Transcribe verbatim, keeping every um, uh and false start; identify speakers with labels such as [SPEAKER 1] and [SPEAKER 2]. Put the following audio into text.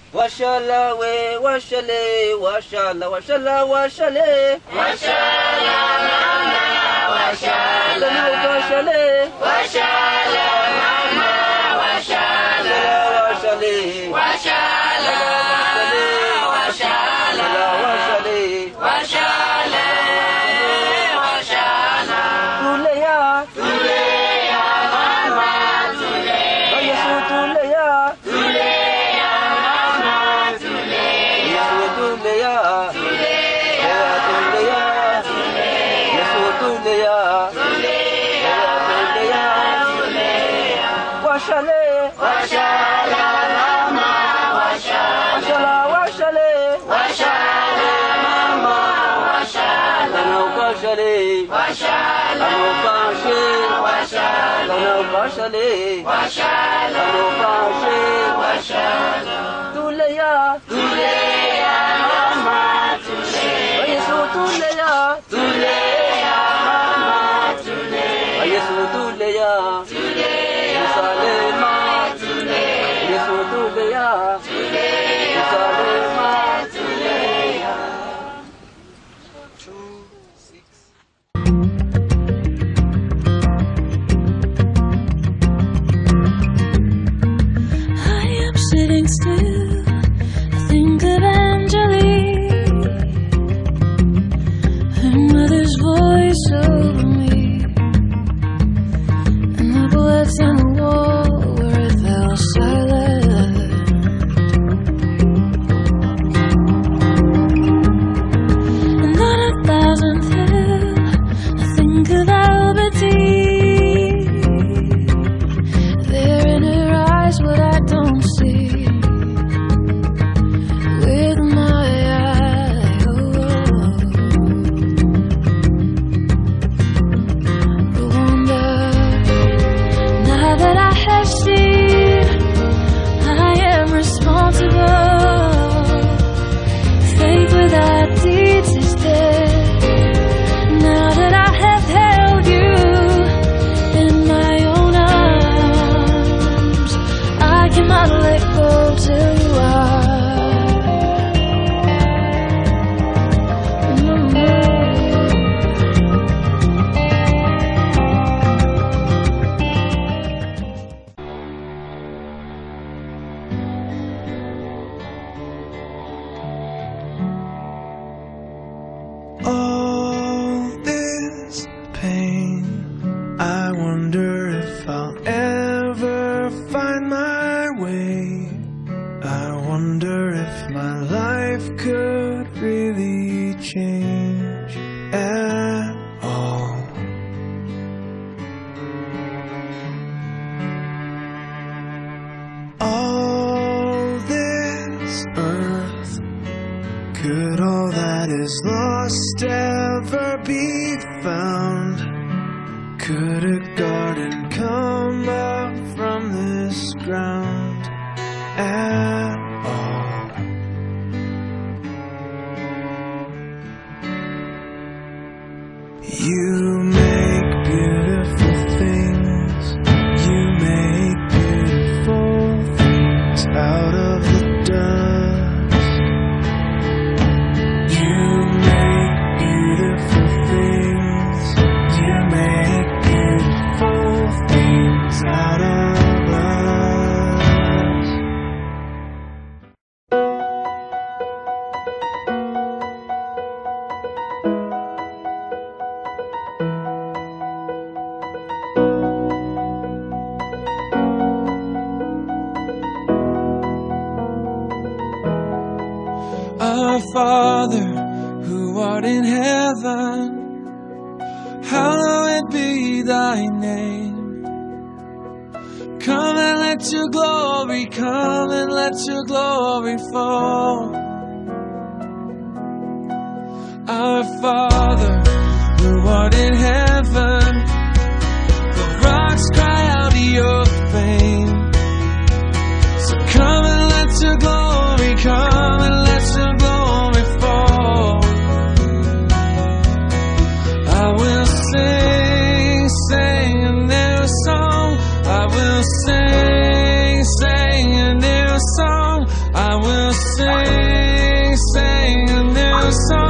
[SPEAKER 1] Washala we, washale, washala, washala, washale.
[SPEAKER 2] Washala mama, washala.
[SPEAKER 1] Washale,
[SPEAKER 2] washala mama, washala.
[SPEAKER 1] Washale,
[SPEAKER 2] washala mama, washala.
[SPEAKER 1] Washale,
[SPEAKER 2] washala, washala.
[SPEAKER 1] Tuleya,
[SPEAKER 2] Tuleya mama, tuleya.
[SPEAKER 1] Yesu tuleya,
[SPEAKER 2] tuleya mama, tuleya.
[SPEAKER 1] Tuleya, Tuleya, Tuleya, Yesu tuleya, Tuleya, Tuleya, Washale,
[SPEAKER 2] Washala mama, washala.
[SPEAKER 1] Washale,
[SPEAKER 2] Washala mama, washala.
[SPEAKER 1] Washale,
[SPEAKER 2] Washala, washala.
[SPEAKER 1] Washale,
[SPEAKER 2] Washala, washala.
[SPEAKER 1] Tuleya,
[SPEAKER 2] Tuleya mama, tuleya.
[SPEAKER 1] Yesu tuleya,
[SPEAKER 2] Tuleya mama, tuleya.
[SPEAKER 1] Yesu tuleya,
[SPEAKER 2] Tuleya
[SPEAKER 1] Yerusalema,
[SPEAKER 2] tuleya.
[SPEAKER 1] Yesu tuleya, Yerusalema,
[SPEAKER 2] Tuleya.
[SPEAKER 3] I am sitting still, I think of Angelique, her mother's voice over me, and the bullets on the wall where it fell silent. And on a thousandth hill, I think of Albertine, there in her eyes what I don't see. With my eye, oh, Rwanda. Now that I have seen, I am responsible. Faith without deeds is dead. Now that I have held you in my own arms, I cannot let go till you are.
[SPEAKER 4] All this pain, I wonder if I'll ever find my way. I wonder if my life could really change at all. All this earth, could all that is lost ever be found? Could a garden come up from this ground at all? You make beautiful things, you make beautiful things out of the dust. You make beautiful things, you make beautiful things out of us.
[SPEAKER 5] Our Father, who art in heaven, hallowed be thy name. Come and let your glory, come and let your glory fall. Our Father, who art in heaven, the rocks cry out your fame. So come and let your glory, come and let your glory fall. I will sing, sing a new song. I will sing, sing a new song. I will sing, sing a new song.